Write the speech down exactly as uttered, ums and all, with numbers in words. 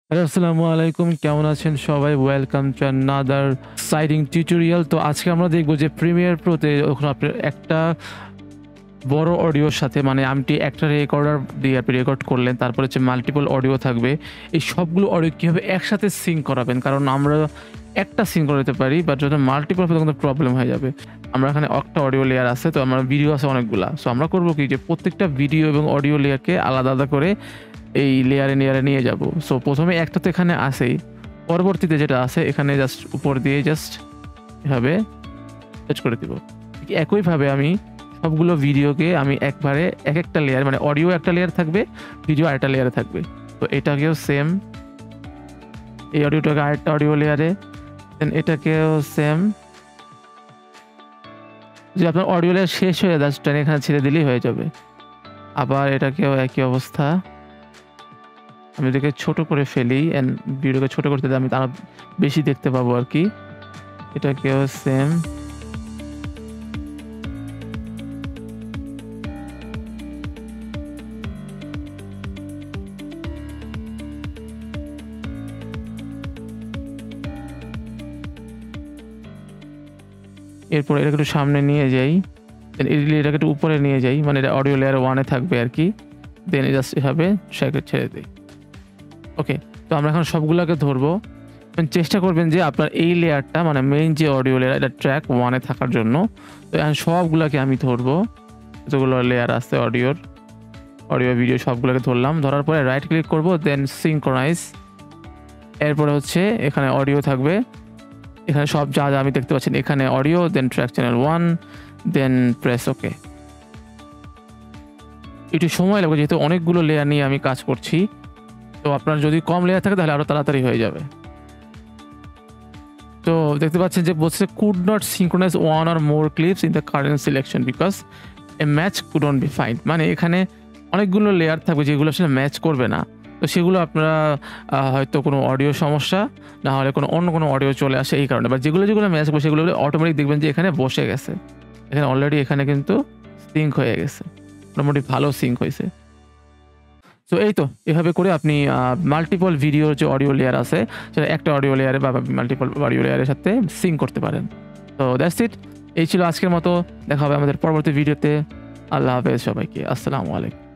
Hello, আসসালামু আলাইকুম। কেমন আছেন সবাই? Welcome to another exciting tutorial. তো আজকে আমরা দেখব যে প্রিমিয়ার প্রোতে যখন আপনি একটা বড় অডিওর সাথে মানে আপনি একটা রেকর্ডার দিয়ে আপনি রেকর্ড করলেন, তারপরে হচ্ছে মাল্টিপল অডিও থাকবে। এই সবগুলো অডিও কীভাবে একসাথে সিঙ্ক করাবেন? কারণ আমরা একটা সিঙ্ক করাতে পারি, বাট যখন মাল্টিপল হবে তখন প্রবলেম হয়ে যাবে। আমরা এখানে একটা অডিও লেয়ার আছে, তো আমার ভিডিও আছে অনেকগুলা। সো আমরা করব কি, যে প্রত্যেকটা ভিডিও এবং অডিও লেয়ারকে আলাদা আলাদা করে এই লেয়ারে লেয়ারে নিয়ে যাব। সো প্রথমে একটা তো এখানে আসেই, পরবর্তীতে যেটা আছে এখানে জাস্ট উপর দিয়ে জাস্ট এভাবে টাচ করে দিব। ঠিক একইভাবে আমি সবগুলো ভিডিওকে আমি একবারে এক একটা লেয়ার, মানে অডিও একটা লেয়ার থাকবে, ভিডিও আরেকটা লেয়ারে থাকবে। তো এটাকেও সেম, এই অডিওটাকে আরেকটা অডিও লেয়ারে, দেন এটাকেও সেম। যদি আপনার অডিও লেয়ার শেষ হয়ে যায়, জাস্ট এখানে ছেড়ে দিলেই হয়ে যাবে। আবার এটাকেও একই অবস্থা। আমি এটাকে ছোট করে ফেলি অ্যান্ড ভিডিওকে ছোট করতে দিলে আমি আরো বেশি দেখতে পাবো আর কি। এটাকেও সেম। এরপর এটাকে একটু সামনে নিয়ে যাই, দেন এটাকে একটু উপরে নিয়ে যাই, মানে এটা অডিও লেয়ার ওয়ানে থাকবে আর কি। দেন জাস্ট এভাবে সেটাকে ছেড়ে দিই। ওকে, তো আমরা এখন সবগুলোকে ধরবো। চেষ্টা করবেন যে আপনার এই লেয়ারটা, মানে মেইন যে অডিও লেয়ার, এটা ট্র্যাক ওয়ানে থাকার জন্য। তো এখন সবগুলোকে আমি ধরবো, যতগুলো লেয়ার আছে অডিওর, অডিও ভিডিও সবগুলোকে ধরলাম। ধরার পরে রাইট ক্লিক করবো, দেন সিনক্রোনাইজ। এরপরে হচ্ছে এখানে অডিও থাকবে, এখানে সব যা যা আমি দেখতে পাচ্ছেন এখানে audio, then track channel one, then press okay. একটু সময় লাগবে যেহেতু অনেকগুলো লেয়ার নিয়ে আমি কাজ করছি। তো আপনার যদি কম লেয়ার থাকে তাহলে আরও তাড়াতাড়ি হয়ে যাবে। তো দেখতে পাচ্ছেন যে বলছে could not synchronise one or more clips in the current selection because a match could not be find. মানে এখানে অনেকগুলো লেয়ার থাকবে যেগুলো আসলে ম্যাচ করবে না। তো সেগুলো আপনারা হয়তো কোনো অডিও সমস্যা, না হলে কোনো অন্য কোনো অডিও চলে আসে এই কারণে। বাট যেগুলো যেগুলো ম্যাচ করবে সেগুলো অটোমেটিক দেখবেন যে এখানে বসে গেছে, এখানে অলরেডি এখানে কিন্তু সিঙ্ক হয়ে গেছে, মোটামুটি ভালো সিঙ্ক হয়েছে। তো এই তো এভাবে করে আপনি মাল্টিপল ভিডিওর যে অডিও লেয়ার আছে সেটা একটা অডিও লেয়ারে বা মাল্টিপল অডিও লেয়ারের সাথে সিঙ্ক করতে পারেন। তো দ্যাটস ইট। এই ছিল আজকের মতো। দেখা হবে আমাদের পরবর্তী ভিডিওতে। আল্লাহ হাফেজ সবাইকে। আসসালামু আলাইকুম।